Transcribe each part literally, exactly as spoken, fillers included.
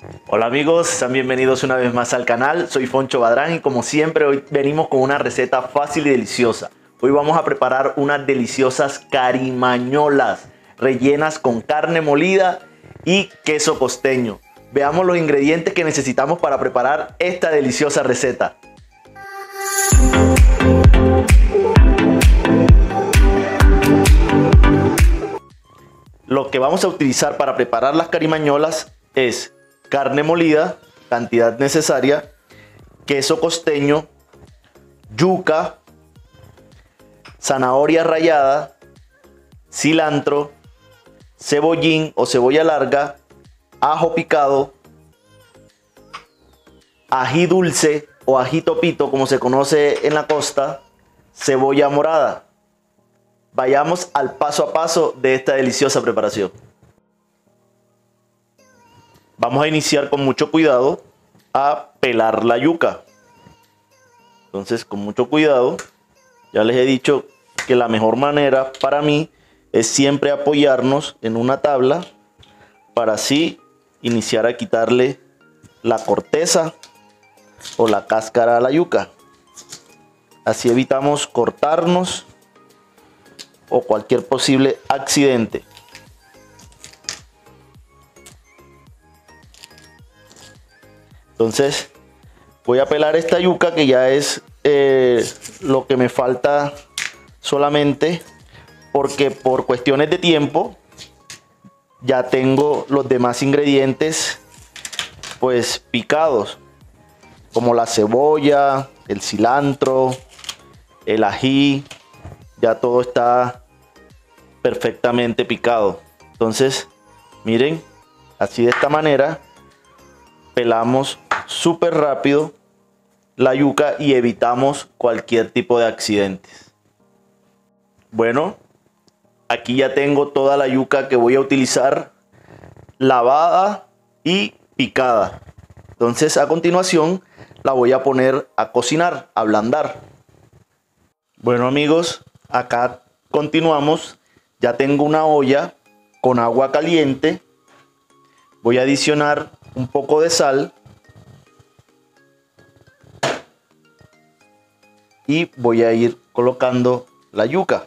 Hola amigos, sean bienvenidos una vez más al canal. Soy Foncho Badrán y como siempre hoy venimos con una receta fácil y deliciosa. Hoy vamos a preparar unas deliciosas carimañolas rellenas con carne molida y queso costeño. Veamos los ingredientes que necesitamos para preparar esta deliciosa receta. Lo que vamos a utilizar para preparar las carimañolas es carne molida, cantidad necesaria, queso costeño, yuca, zanahoria rallada, cilantro, cebollín o cebolla larga, ajo picado, ají dulce o ají topito como se conoce en la costa, cebolla morada. Vayamos al paso a paso de esta deliciosa preparación. Vamos a iniciar con mucho cuidado a pelar la yuca. Entonces, con mucho cuidado, ya les he dicho que la mejor manera para mí es siempre apoyarnos en una tabla para así iniciar a quitarle la corteza o la cáscara a la yuca. Así evitamos cortarnos o cualquier posible accidente. Entonces voy a pelar esta yuca que ya es eh, lo que me falta solamente, porque por cuestiones de tiempo ya tengo los demás ingredientes pues picados, como la cebolla, el cilantro, el ají, ya todo está perfectamente picado. Entonces miren, así de esta manera pelamos súper rápido la yuca y evitamos cualquier tipo de accidentes. Bueno, aquí ya tengo toda la yuca que voy a utilizar lavada y picada. Entonces a continuación la voy a poner a cocinar, a ablandar. Bueno amigos, acá continuamos. Ya tengo una olla con agua caliente. Voy a adicionar un poco de sal y voy a ir colocando la yuca.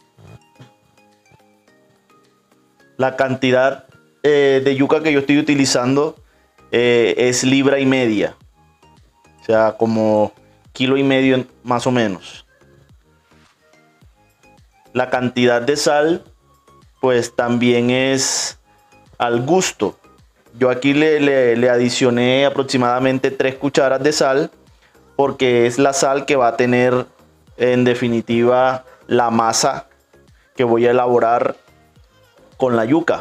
La cantidad eh, de yuca que yo estoy utilizando eh, es libra y media, o sea, como kilo y medio más o menos. La cantidad de sal pues también es al gusto. Yo aquí le, le, le adicioné aproximadamente tres cucharas de sal, porque es la sal que va a tener en definitiva la masa que voy a elaborar con la yuca.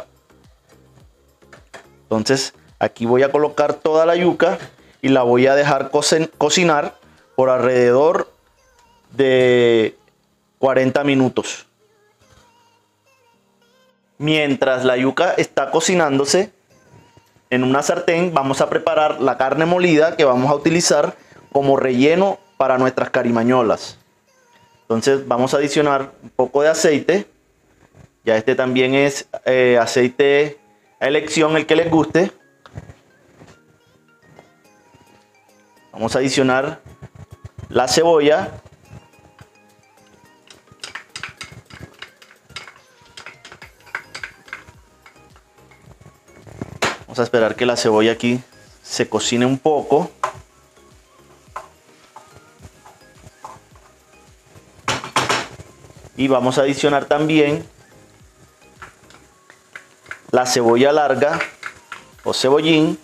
Entonces aquí voy a colocar toda la yuca y la voy a dejar co cocinar por alrededor de cuarenta minutos. Mientras la yuca está cocinándose, en una sartén vamos a preparar la carne molida que vamos a utilizar como relleno para nuestras carimañolas. Entonces vamos a adicionar un poco de aceite. Ya este también es eh, aceite a elección, el que les guste. Vamos a adicionar la cebolla. Vamos a esperar que la cebolla aquí se cocine un poco. Y vamos a adicionar también la cebolla larga o cebollín,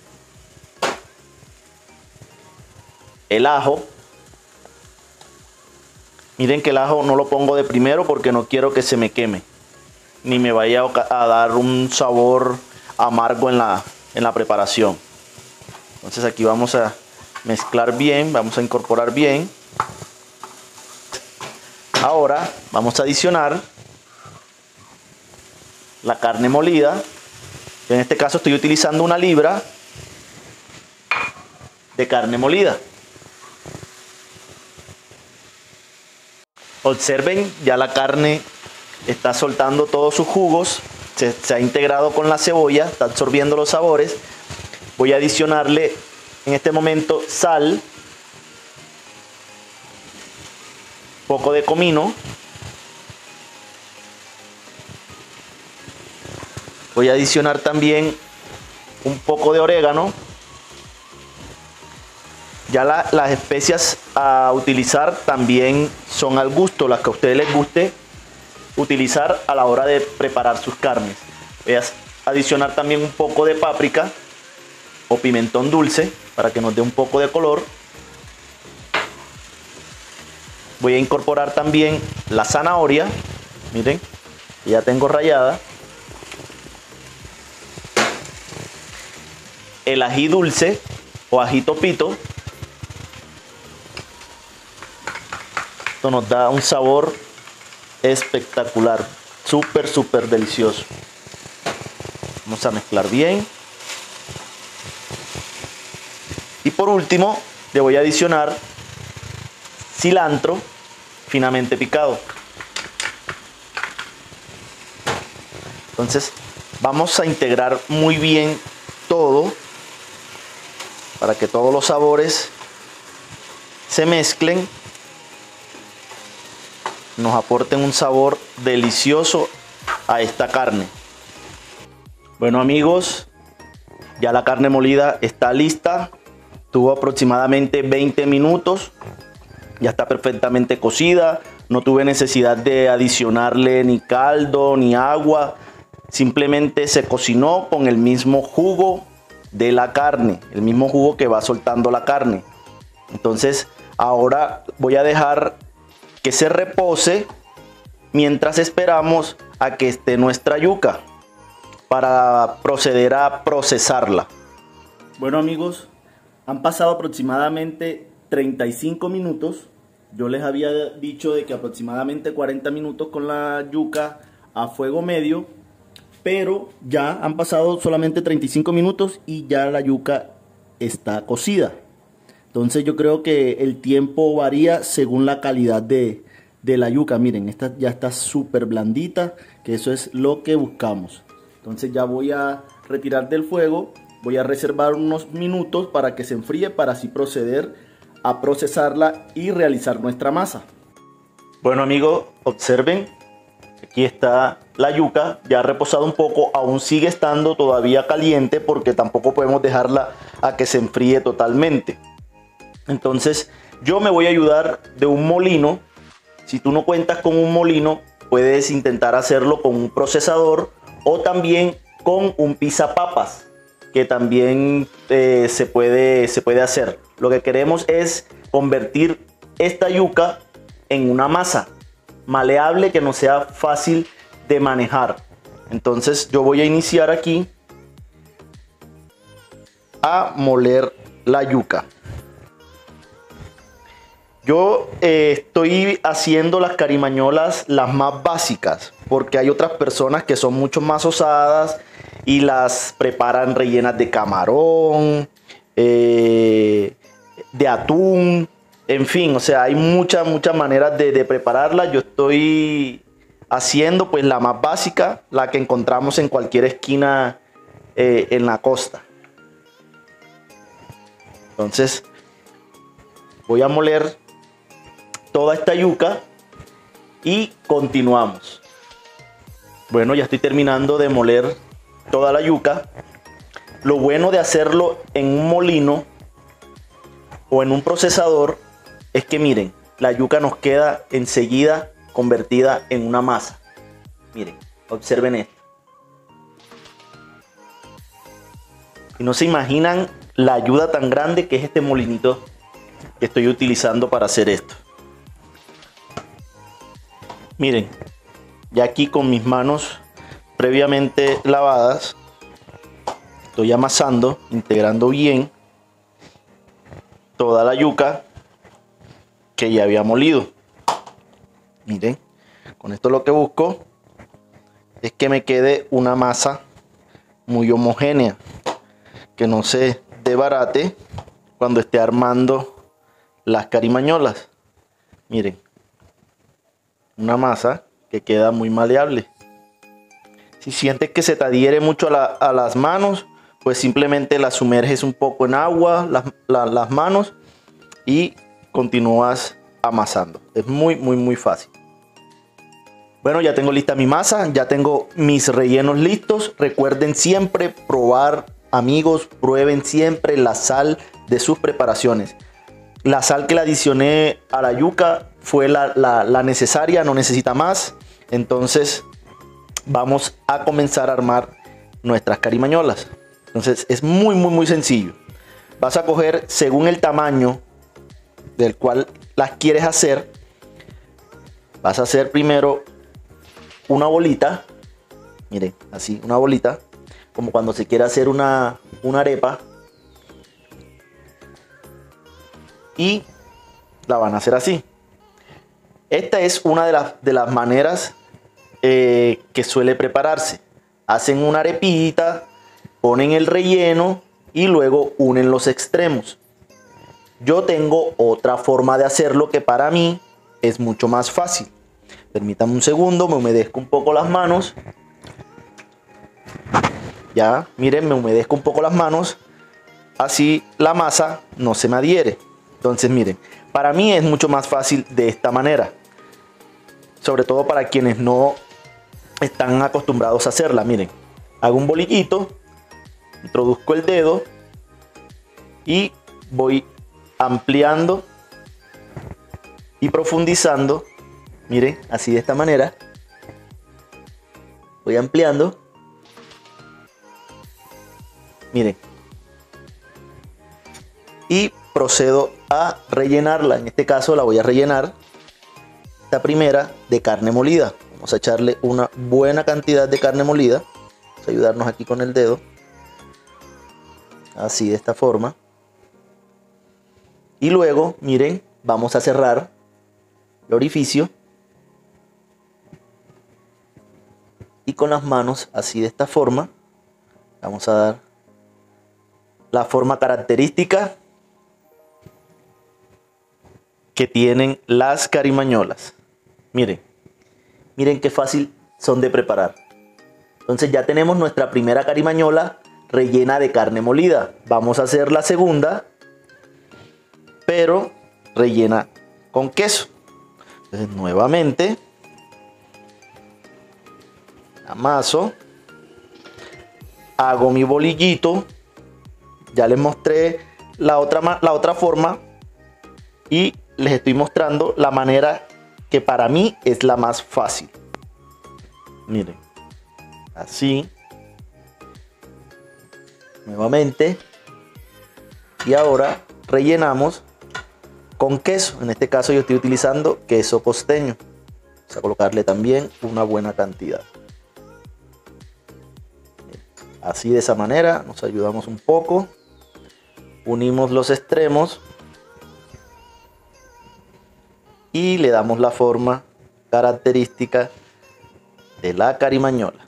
el ajo. Miren que el ajo no lo pongo de primero porque no quiero que se me queme, ni me vaya a dar un sabor amargo en la, en la preparación. Entonces aquí vamos a mezclar bien, vamos a incorporar bien. Ahora vamos a adicionar la carne molida. En este caso estoy utilizando una libra de carne molida. Observen, ya la carne está soltando todos sus jugos, se, se ha integrado con la cebolla, está absorbiendo los sabores. voy a adicionarle en este momento sal, poco de comino, voy a adicionar también un poco de orégano. Ya la, las especias a utilizar también son al gusto, las que a ustedes les guste utilizar a la hora de preparar sus carnes. Voy a adicionar también un poco de páprica o pimentón dulce para que nos dé un poco de color. Voy a incorporar también la zanahoria, miren, ya tengo rallada. El ají dulce o ají topito. Esto nos da un sabor espectacular, súper, súper delicioso. Vamos a mezclar bien. Y por último, le voy a adicionar cilantro finamente picado. Entonces, vamos a integrar muy bien todo para que todos los sabores se mezclen, nos aporten un sabor delicioso a esta carne. Bueno amigos, ya la carne molida está lista. Tuvo aproximadamente veinte minutos. Ya está perfectamente cocida. No tuve necesidad de adicionarle ni caldo ni agua. Simplemente se cocinó con el mismo jugo de la carne, el mismo jugo que va soltando la carne. Entonces ahora voy a dejar que se repose mientras esperamos a que esté nuestra yuca para proceder a procesarla. Bueno amigos, han pasado aproximadamente treinta y cinco minutos. Yo les había dicho de que aproximadamente cuarenta minutos con la yuca a fuego medio, pero ya han pasado solamente treinta y cinco minutos y ya la yuca está cocida. Entonces yo creo que el tiempo varía según la calidad de, de la yuca. Miren, esta ya está súper blandita, que eso es lo que buscamos. Entonces ya voy a retirar del fuego, voy a reservar unos minutos para que se enfríe, para así proceder a procesarla y realizar nuestra masa. Bueno amigos, observen, aquí está la yuca, ya ha reposado un poco, aún sigue estando todavía caliente porque tampoco podemos dejarla a que se enfríe totalmente. Entonces yo me voy a ayudar de un molino. Si tú no cuentas con un molino, puedes intentar hacerlo con un procesador o también con un pisapapas, que también eh, se, puede, se puede hacer. Lo que queremos es convertir esta yuca en una masa maleable que nos sea fácil de manejar. Entonces yo voy a iniciar aquí a moler la yuca. Yo eh, estoy haciendo las carimañolas las más básicas, porque hay otras personas que son mucho más osadas y las preparan rellenas de camarón, eh, de atún, en fin, o sea, hay muchas, muchas maneras de, de prepararla. Yo estoy haciendo pues la más básica, la que encontramos en cualquier esquina eh, en la costa. Entonces voy a moler toda esta yuca y continuamos. Bueno, ya estoy terminando de moler toda la yuca. Lo bueno de hacerlo en un molino o en un procesador es que miren, la yuca nos queda enseguida convertida en una masa. Miren, observen esto. Y no se imaginan la ayuda tan grande que es este molinito que estoy utilizando para hacer esto. Miren, ya aquí con mis manos previamente lavadas, estoy amasando, integrando bien toda la yuca que ya había molido. Miren, con esto lo que busco es que me quede una masa muy homogénea, que no se desbarate cuando esté armando las carimañolas. Miren, una masa que queda muy maleable. Si sientes que se te adhiere mucho a, la, a las manos, pues simplemente las sumerges un poco en agua, las, la, las manos, y continúas amasando. Es muy, muy, muy fácil. Bueno, ya tengo lista mi masa, ya tengo mis rellenos listos. Recuerden siempre probar, amigos, prueben siempre la sal de sus preparaciones. La sal que le adicioné a la yuca fue la, la, la necesaria, no necesita más. Entonces vamos a comenzar a armar nuestras carimañolas. Entonces es muy, muy, muy sencillo. Vas a coger según el tamaño del cual las quieres hacer. Vas a hacer primero una bolita, miren, así, una bolita, como cuando se quiere hacer una, una arepa, y la van a hacer así. Esta es una de las, de las maneras eh, que suele prepararse. Hacen una arepita, ponen el relleno y luego unen los extremos. Yo tengo otra forma de hacerlo que para mí es mucho más fácil. Permítanme un segundo, me humedezco un poco las manos. Ya, miren, me humedezco un poco las manos. Así la masa no se me adhiere. Entonces, miren, para mí es mucho más fácil de esta manera. Sobre todo para quienes no están acostumbrados a hacerla. Miren, hago un bolillito, introduzco el dedo y voy ampliando y profundizando. Miren, así de esta manera. Voy ampliando. Miren. Y procedo a rellenarla. En este caso la voy a rellenar, esta primera, de carne molida. Vamos a echarle una buena cantidad de carne molida. Vamos a ayudarnos aquí con el dedo. Así, de esta forma. Y luego, miren, vamos a cerrar el orificio. Y con las manos, así de esta forma, vamos a dar la forma característica que tienen las carimañolas. Miren, miren qué fácil son de preparar. Entonces ya tenemos nuestra primera carimañola rellena de carne molida. Vamos a hacer la segunda, pero rellena con queso. Entonces nuevamente amaso, hago mi bolillito. Ya les mostré la otra, la otra forma y les estoy mostrando la manera que para mí es la más fácil. Miren, así, nuevamente, y ahora rellenamos con queso. En este caso yo estoy utilizando queso costeño. Vamos a colocarle también una buena cantidad. Así, de esa manera nos ayudamos un poco, unimos los extremos y le damos la forma característica de la carimañola.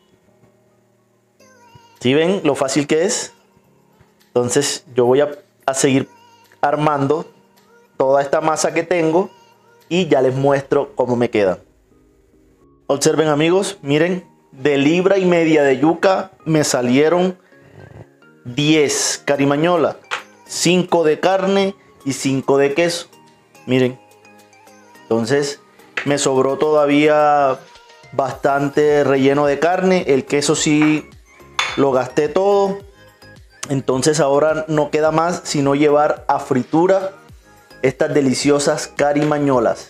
¿Sí ven lo fácil que es? Entonces yo voy a, a seguir armando toda esta masa que tengo y ya les muestro cómo me queda. Observen, amigos, miren, de libra y media de yuca me salieron diez carimañolas, cinco de carne y cinco de queso. Miren, entonces me sobró todavía bastante relleno de carne. El queso sí lo gasté todo. Entonces ahora no queda más sino llevar a fritura estas deliciosas carimañolas.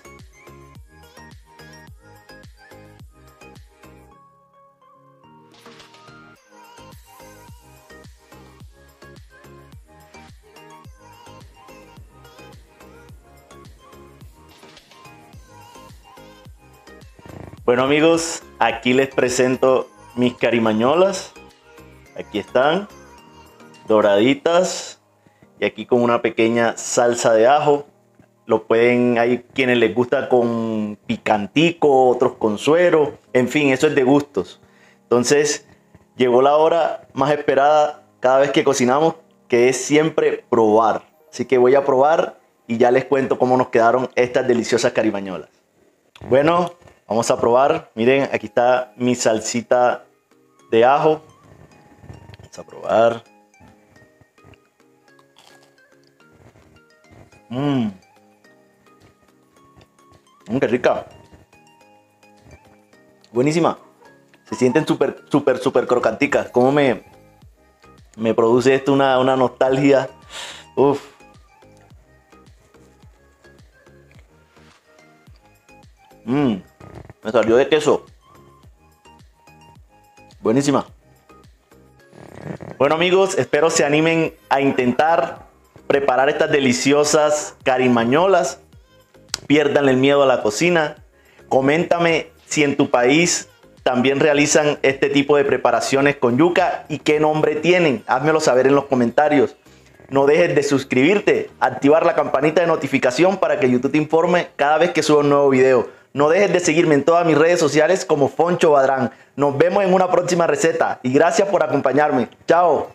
Bueno, amigos, aquí les presento mis carimañolas. Aquí están, doraditas, y aquí con una pequeña salsa de ajo. Lo pueden, hay quienes les gusta con picantico, otros con suero, en fin, eso es de gustos. Entonces llegó la hora más esperada cada vez que cocinamos, que es siempre probar. Así que voy a probar y ya les cuento cómo nos quedaron estas deliciosas carimañolas. Bueno, vamos a probar. Miren, aquí está mi salsita de ajo. Vamos a probar. Mmm. Mmm, qué rica. Buenísima. Se sienten súper, súper, súper crocanticas. Cómo me, me produce esto una, una nostalgia. Uf. Mmm. Me salió de queso. Buenísima. Bueno amigos, espero se animen a intentar preparar estas deliciosas carimañolas. Pierdan el miedo a la cocina. Coméntame si en tu país también realizan este tipo de preparaciones con yuca y qué nombre tienen. Házmelo saber en los comentarios. No dejes de suscribirte, activar la campanita de notificación para que YouTube te informe cada vez que suba un nuevo video. No dejes de seguirme en todas mis redes sociales como Foncho Badrán. Nos vemos en una próxima receta y gracias por acompañarme. Chao.